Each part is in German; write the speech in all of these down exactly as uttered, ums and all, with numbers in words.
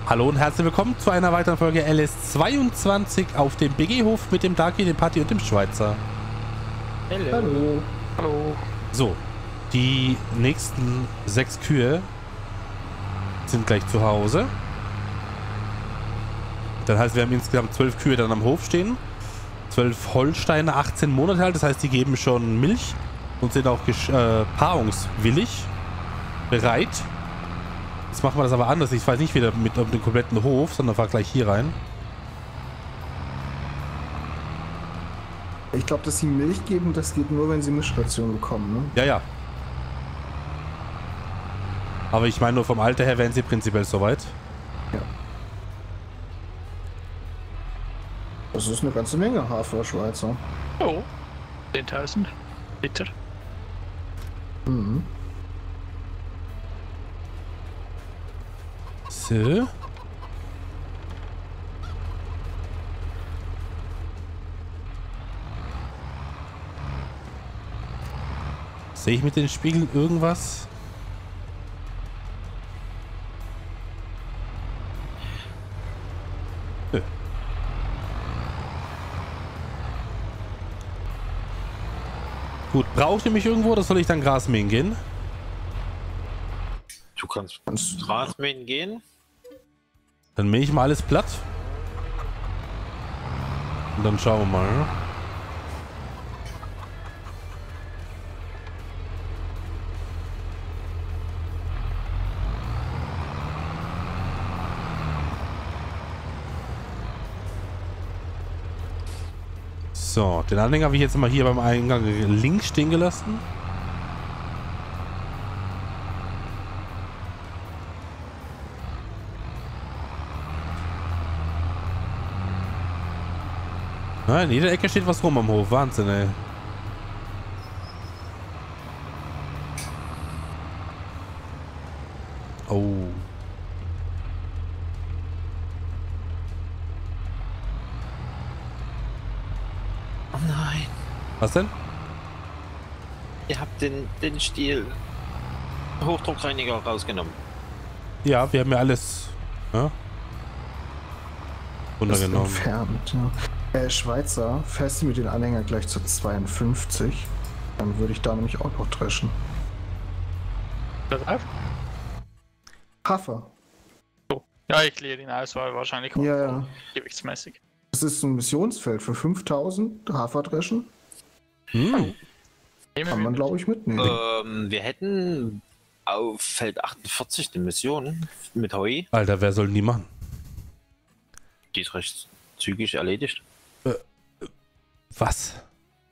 Hallo und herzlich willkommen zu einer weiteren Folge L S zweiundzwanzig auf dem B G-Hof mit dem Darky, dem Patti und dem Schweizer. Hello. Hallo. Hallo. So, die nächsten sechs Kühe sind gleich zu Hause. Das heißt, wir haben insgesamt zwölf Kühe dann am Hof stehen. zwölf Holsteine, achtzehn Monate alt, das heißt, die geben schon Milch und sind auch äh, paarungswillig bereit. Jetzt machen wir das aber anders. Ich weiß nicht wieder mit um den kompletten Hof, sondern fahr gleich hier rein. Ich glaube, dass sie Milch geben, das geht nur, wenn sie Mischration bekommen, ne? Ja, ja. Aber ich meine, nur vom Alter her wären sie prinzipiell soweit. Ja. Das ist eine ganze Menge Hafer, Schweizer. Oh. zehntausend Liter. Mhm. So. Sehe ich mit den Spiegeln irgendwas? Nö. Gut, braucht ihr mich irgendwo oder soll ich dann Gras mähen gehen? Du kannst Straßenmähen gehen. Dann mähe ich mal alles platt. Und dann schauen wir mal. Ne? So, den Anhänger habe ich jetzt mal hier beim Eingang links stehen gelassen. Na, in jeder Ecke steht was rum am Hof. Wahnsinn, ey. Oh. Oh nein. Was denn? Ihr habt den, den Stiel Hochdruckreiniger rausgenommen. Ja, wir haben ja alles ja, Das runtergenommen. entfernt, ja. Äh, Schweizer, fährst du mit den Anhänger gleich zu zweiundfünfzig? Dann würde ich da nämlich auch noch dreschen. Das auf? Hafer. So. Ja, ich leere ihn aus, weil wahrscheinlich Ja, ja. gewichtsmäßig. Das ist ein Missionsfeld für fünftausend Hafer dreschen. Hm. Nehmen Kann wir man, mit. glaube ich, mitnehmen. Ähm, wir hätten auf Feld achtundvierzig eine Mission mit Heu. Alter, wer soll denn die machen? Die ist recht zügig erledigt. Was?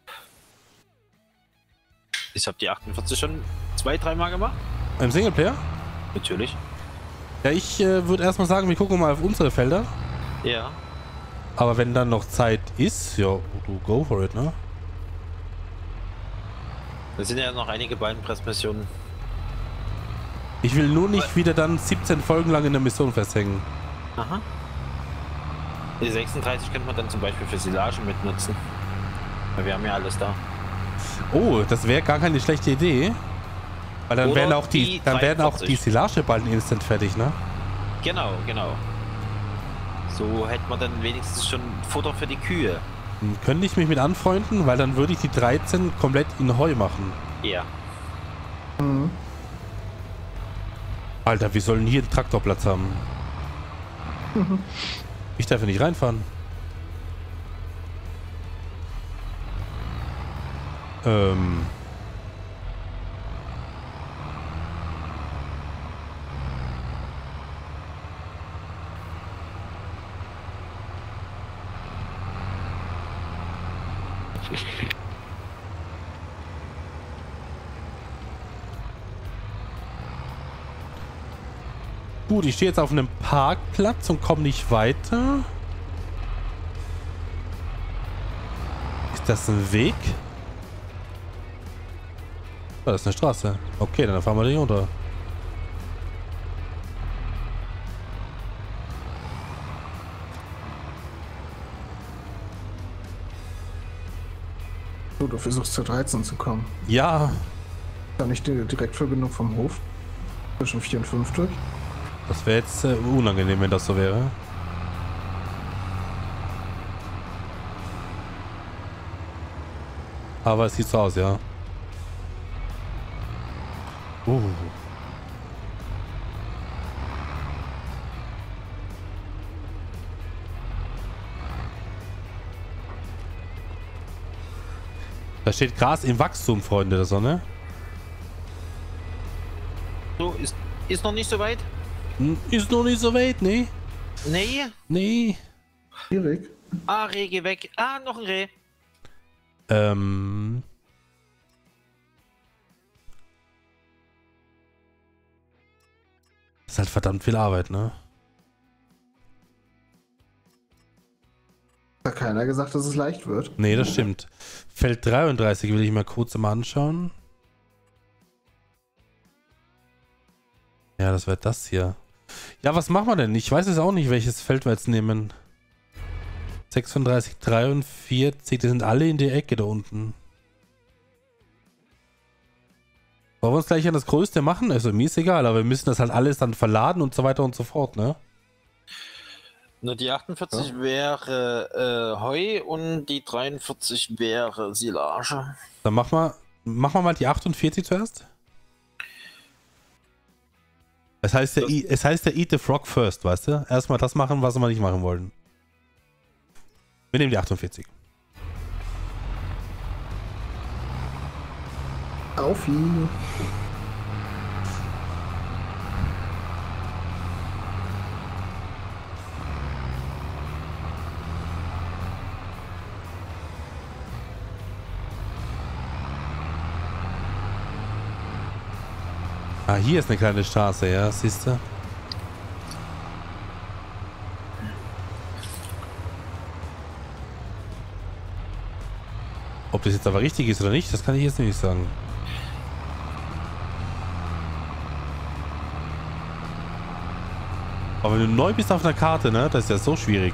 Ich habe die achtundvierzig schon zwei, dreimal gemacht. Im Singleplayer? Natürlich. Ja, ich äh, würde erstmal sagen, wir gucken mal auf unsere Felder. Ja. Aber wenn dann noch Zeit ist, ja, du go for it, ne? Da sind ja noch einige Beinpressmissionen. Ich will nur nicht wieder dann siebzehn Folgen lang in der Mission festhängen. Aha. Die sechsunddreißig könnte man dann zum Beispiel für Silage mitnutzen. Weil wir haben ja alles da. Oh, das wäre gar keine schlechte Idee. Weil dann Oder werden auch die, die dann werden auch die dreiundvierzig. Silageballen instant fertig, ne? Genau, genau. So hätte man dann wenigstens schon Futter für die Kühe. Dann könnte ich mich mit anfreunden, weil dann würde ich die dreizehn komplett in Heu machen. Ja. Mhm. Alter, wir sollen hier einen Traktorplatz haben. Ich darf ja nicht reinfahren. Ähm. Gut, ich stehe jetzt auf einem Parkplatz und komme nicht weiter. Ist das ein Weg? Oh, das ist eine Straße. Okay, dann fahren wir da hier runter. So, du versuchst zur dreizehn zu kommen. Ja, Da nicht die Direktverbindung vom Hof zwischen vier und fünf durch? Das wäre jetzt äh, unangenehm, wenn das so wäre. Aber es sieht so aus, ja. Uh. Da steht Gras im Wachstum, Freunde der Sonne. So, ist, ist noch nicht so weit? Hm, Ist noch nicht so weit, ne? Nee. Nee. Schwierig. Ah, Reh, geh weg. Ah, noch ein Reh. Ähm. Das ist halt verdammt viel Arbeit, ne? Hat keiner gesagt, dass es leicht wird. Nee, das stimmt. Feld dreiunddreißig will ich mal kurz mal anschauen. Ja, das wird das hier. Ja, was machen wir denn? Ich weiß jetzt auch nicht, welches Feld wir jetzt nehmen. sechsunddreißig, dreiundvierzig, die sind alle in der Ecke da unten. Wollen wir uns gleich an das Größte machen? Also mir ist egal, aber wir müssen das halt alles dann verladen und so weiter und so fort, ne? Nur die achtundvierzig ja. wäre äh, Heu und die dreiundvierzig wäre Silage. Dann machen wir, machen wir mal die achtundvierzig zuerst. Es heißt, der, es heißt der Eat the Frog first, weißt du? Erstmal das machen, was wir nicht machen wollen. Wir nehmen die achtundvierzig. Auf ihn. Ah, hier ist eine kleine Straße, ja, siehst du? Ob das jetzt aber richtig ist oder nicht, das kann ich jetzt nicht sagen. Aber wenn du neu bist auf einer Karte, ne, das ist ja so schwierig.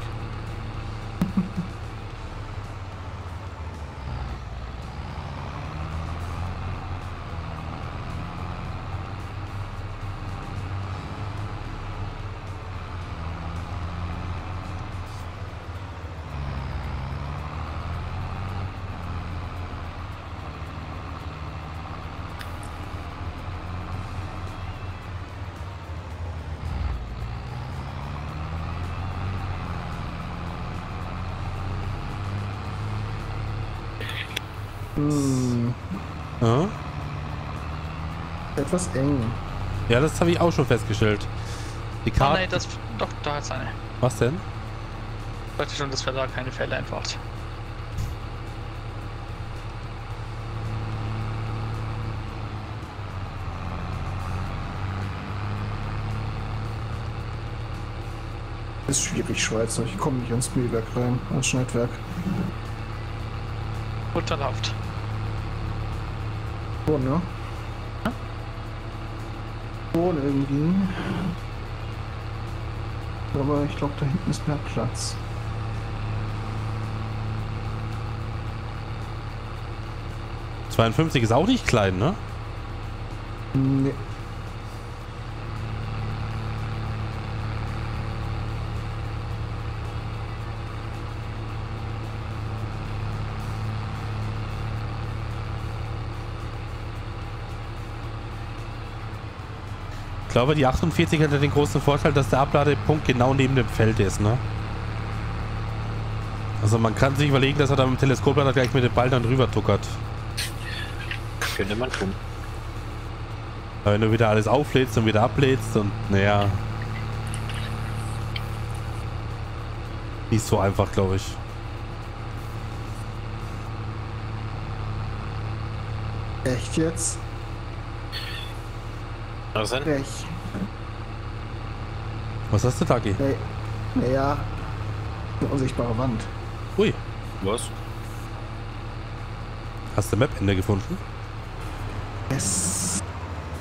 Hm, Ja, etwas eng. ja, das habe ich auch schon festgestellt. Die Oh Karte. nein, das. Doch, da hat's eine. Was denn? Ich dachte schon, das wäre da keine Fälle einfach. Ist schwierig, Schweizer. Ich komme nicht ins Mühlwerk rein, ans Schneidwerk. Unterlauft. Oh, ne? Oh, irgendwie. Aber ich glaube, da hinten ist mehr Platz. zweiundfünfzig ist auch nicht klein, ne? Nee. Ich glaube, die achtundvierzig hat ja den großen Vorteil, dass der Abladepunkt genau neben dem Feld ist, ne? Also man kann sich überlegen, dass er da mit dem Teleskoplader gleich mit dem Ball dann rüber tuckert. Könnte man tun. Aber wenn du wieder alles auflädst und wieder ablädst und naja. Nicht so einfach, glaube ich. Echt jetzt? Was denn? Echt? Was hast du, Taki? Nee. Naja. Eine unsichtbare Wand. Ui, Was? hast du Map-Ende gefunden? Yes.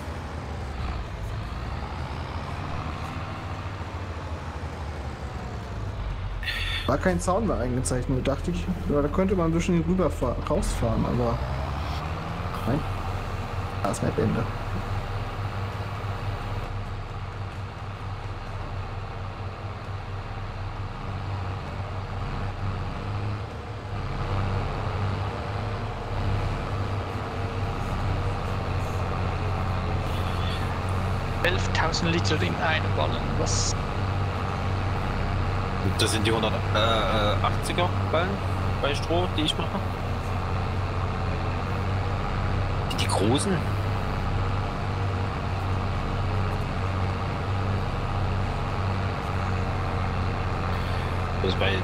War kein Zaun mehr eingezeichnet, dachte ich. Ja, da könnte man ein bisschen rüber rausfahren, aber. Nein. Da ist Map-Ende. elftausend Liter in einem Ballen. Was? Das sind die hundertachtziger Ballen bei Stroh, die ich mache. Die, die großen. Das bei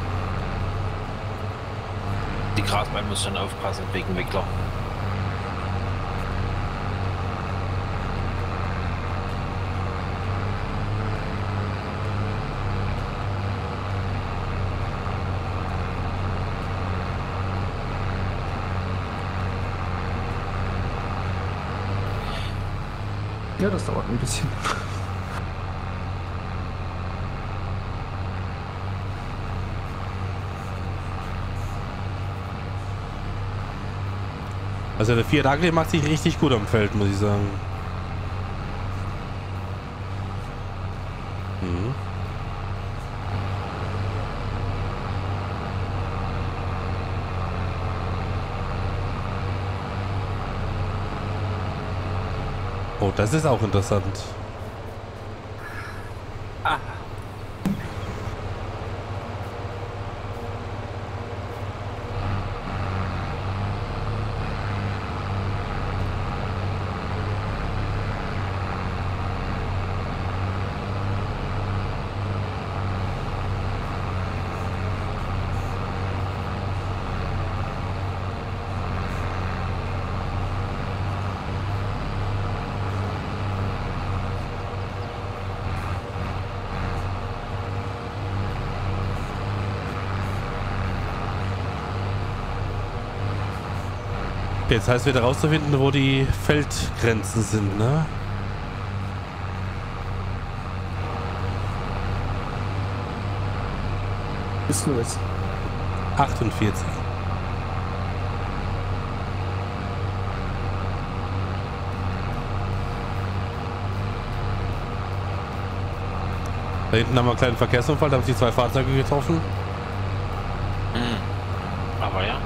die Grasballen muss schon aufpassen wegen Wickler. Ja, das dauert ein bisschen. Also der Fiat Agri macht sich richtig gut am Feld, muss ich sagen. Mhm. Oh, das ist auch interessant. Ah. Jetzt heißt es wieder rauszufinden, wo die Feldgrenzen sind, ne? Bist du jetzt? achtundvierzig. Da hinten haben wir einen kleinen Verkehrsunfall, da haben sich zwei Fahrzeuge getroffen. Hm. Aber ja.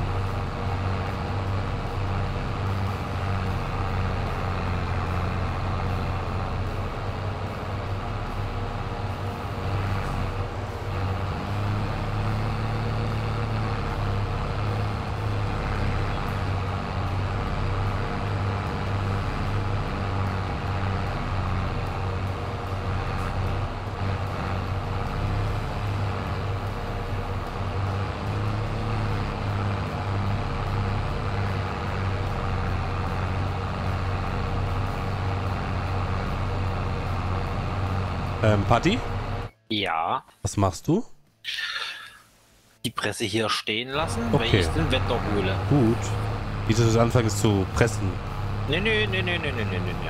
Ähm, Patti? Ja. Was machst du? Die Presse hier stehen lassen, Okay. weil ich den Wetter hole. Gut. Wie du das anfängst zu pressen. Nee, nee, nee, nee, nee, nee, nee, nee.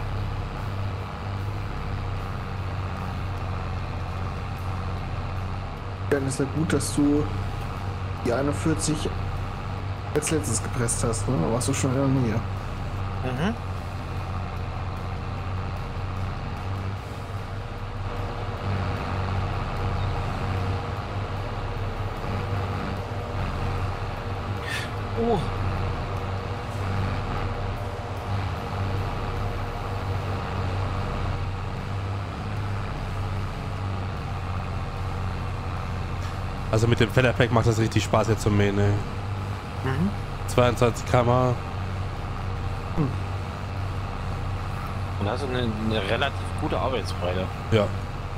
Dann ist ja gut, dass du die einundvierzig als letztes gepresst hast, ne? Da warst du schon in der Nähe. Mhm. Oh. Also mit dem Federpack macht das richtig Spaß jetzt zum Mähen, ey. Mhm. zweiundzwanzig Kilometer pro Stunde. Und hast du eine, eine relativ gute Arbeitsbreite. Ja.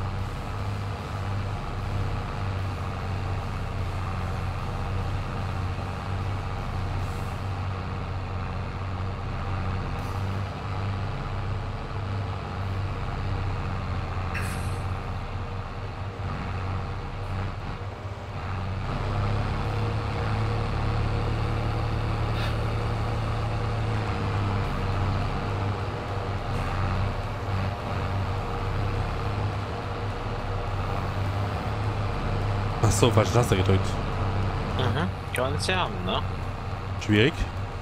Ach so, falsche Taste gedrückt. Mhm. Kannst ja haben, ne? Schwierig.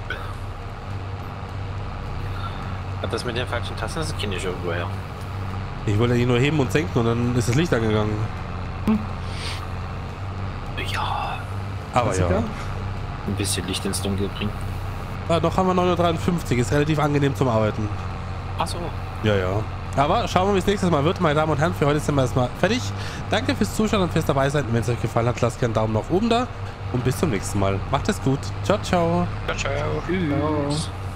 Hat das mit den falschen Tasten, das kenne ich irgendwo her. Ich wollte ihn nur heben und senken und dann ist das Licht angegangen. Ja. Aber ja. Ein bisschen Licht ins Dunkel bringen. Ah, noch haben wir neun Uhr dreiundfünfzig. Ist relativ angenehm zum Arbeiten. Ach so. Ja, ja. Aber schauen wir, wie es nächstes Mal wird, meine Damen und Herren. Für heute sind wir erstmal fertig. Danke fürs Zuschauen und fürs dabei sein. Wenn es euch gefallen hat, lasst gerne einen Daumen nach oben da. Und bis zum nächsten Mal. Macht es gut. Ciao, ciao. Ciao, ciao. Ciao.